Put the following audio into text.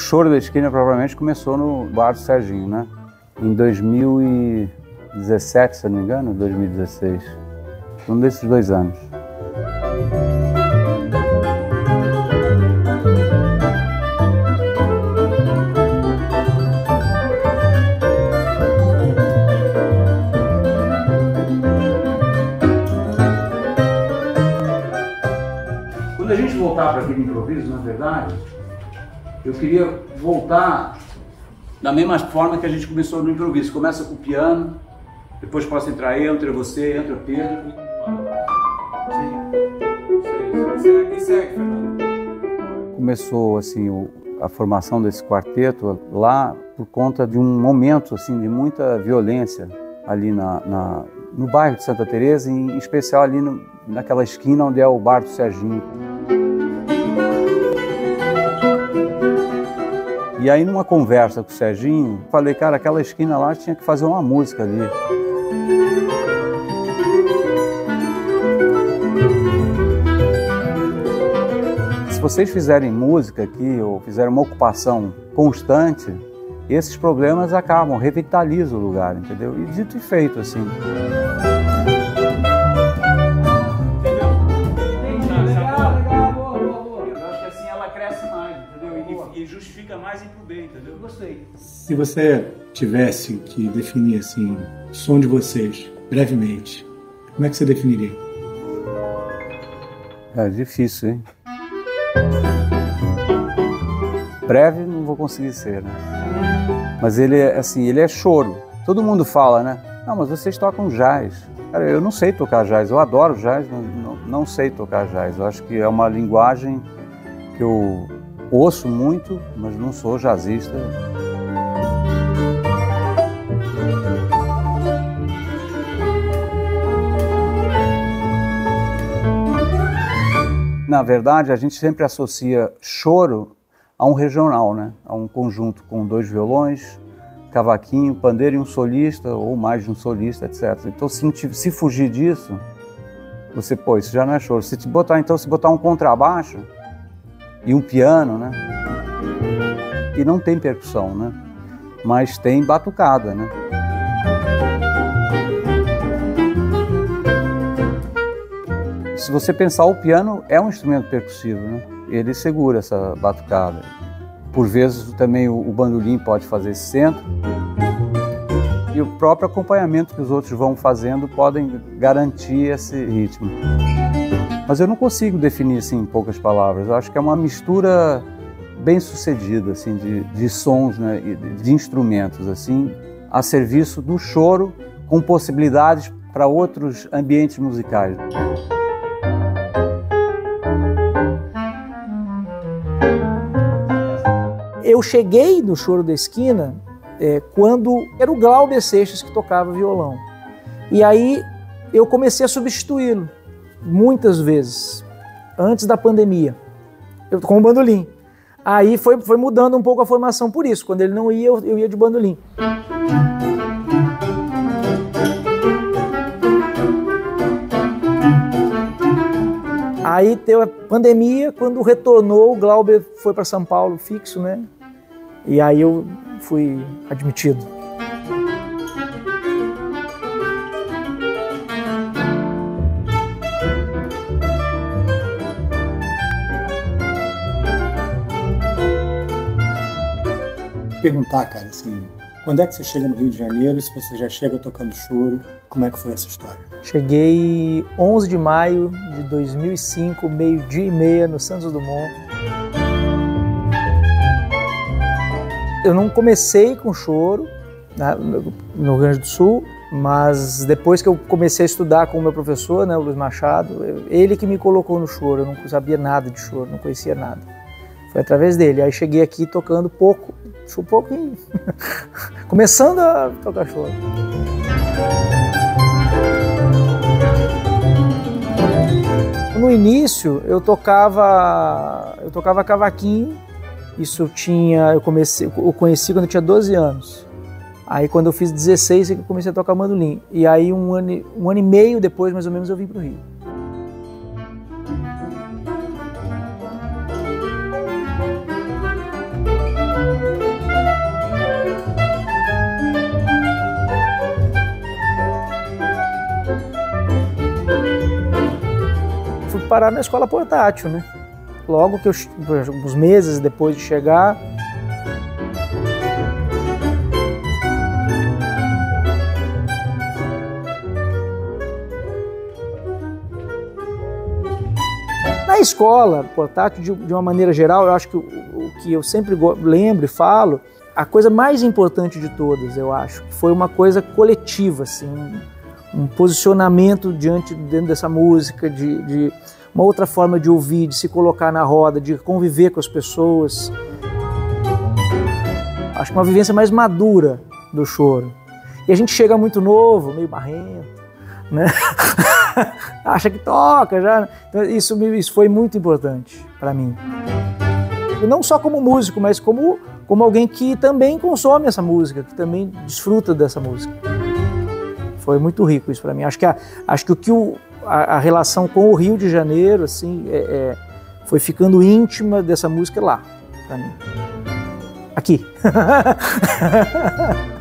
Choro da Esquina provavelmente começou no bar do Serginho, né? Em 2017, se eu não me engano, 2016. Um desses 2 anos. Quando a gente voltar para aquele improviso, na verdade, eu queria voltar da mesma forma que a gente começou no improviso. Começa com o piano, depois posso entrar eu, entra você, entra Pedro. Segue, Fernando. Começou assim a formação desse quarteto lá por conta de um momento assim de muita violência ali no bairro de Santa Teresa, em especial ali naquela esquina onde é o bar do Serginho. E aí, numa conversa com o Serginho, falei, cara, aquela esquina lá tinha que fazer uma música ali. Se vocês fizerem música aqui, ou fizerem uma ocupação constante, esses problemas acabam, revitalizam o lugar, entendeu? E dito e feito, assim. E justifica mais ir pro bem, entendeu? Gostei. Se você tivesse que definir assim, o som de vocês, brevemente, como é que você definiria? É difícil, hein? Breve não vou conseguir ser, né? Mas ele é assim, ele é choro. Todo mundo fala, né? Não, mas vocês tocam jazz. Cara, eu não sei tocar jazz, eu adoro jazz, não sei tocar jazz. Eu acho que é uma linguagem que eu ouço muito, mas não sou jazzista. Na verdade, a gente sempre associa choro a um regional, né? A um conjunto com 2 violões, cavaquinho, pandeiro e um solista, ou mais de um solista, etc. Então, se fugir disso, você, pô, isso já não é choro. Se botar um contrabaixo e um piano, né? E não tem percussão, né? Mas tem batucada, né? Se você pensar, o piano é um instrumento percussivo, né? Ele segura essa batucada. Por vezes também o bandolim pode fazer esse centro. E o próprio acompanhamento que os outros vão fazendo podem garantir esse ritmo. Mas eu não consigo definir assim em poucas palavras. Eu acho que é uma mistura bem sucedida assim de sons, né, de instrumentos assim, a serviço do choro, com possibilidades para outros ambientes musicais. Eu cheguei no Choro da Esquina quando era o Glauber Seixas que tocava violão. E aí eu comecei a substituí-lo muitas vezes, antes da pandemia, com o bandolim. Aí foi mudando um pouco a formação por isso. Quando ele não ia, eu ia de bandolim. Aí teve a pandemia, quando retornou, o Glauber foi para São Paulo fixo, né? E aí eu fui admitido. Perguntar, cara, assim, quando é que você chega no Rio de Janeiro? Se você já chega tocando choro, como é que foi essa história? Cheguei 11 de maio de 2005, 12h30, no Santos Dumont. Eu não comecei com choro, né, no Rio Grande do Sul, mas depois que eu comecei a estudar com o meu professor, né, o Luiz Machado, ele que me colocou no choro. Eu não sabia nada de choro, não conhecia nada. Foi através dele. Aí cheguei aqui tocando pouco, um pouquinho, começando a tocar choro. No início eu tocava cavaquinho. Isso eu conheci quando eu tinha 12 anos. Aí quando eu fiz 16 eu comecei a tocar bandolim. E aí um ano e meio depois, mais ou menos, eu vim para o Rio. parar na escola portátil, né? Logo que uns meses depois de chegar, na escola portátil, de uma maneira geral, eu acho que o que eu sempre lembro e falo, a coisa mais importante de todas, eu acho, foi uma coisa coletiva, assim, um posicionamento dentro dessa música, de uma outra forma de ouvir, de se colocar na roda, de conviver com as pessoas. Acho que uma vivência mais madura do choro. E a gente chega muito novo, meio barrento, né? Acha que toca já. Então, isso foi muito importante para mim. E não só como músico, mas como alguém que também consome essa música, que também desfruta dessa música. Foi muito rico isso para mim. Acho que a relação com o Rio de Janeiro assim, foi ficando íntima dessa música lá, para mim. Aqui.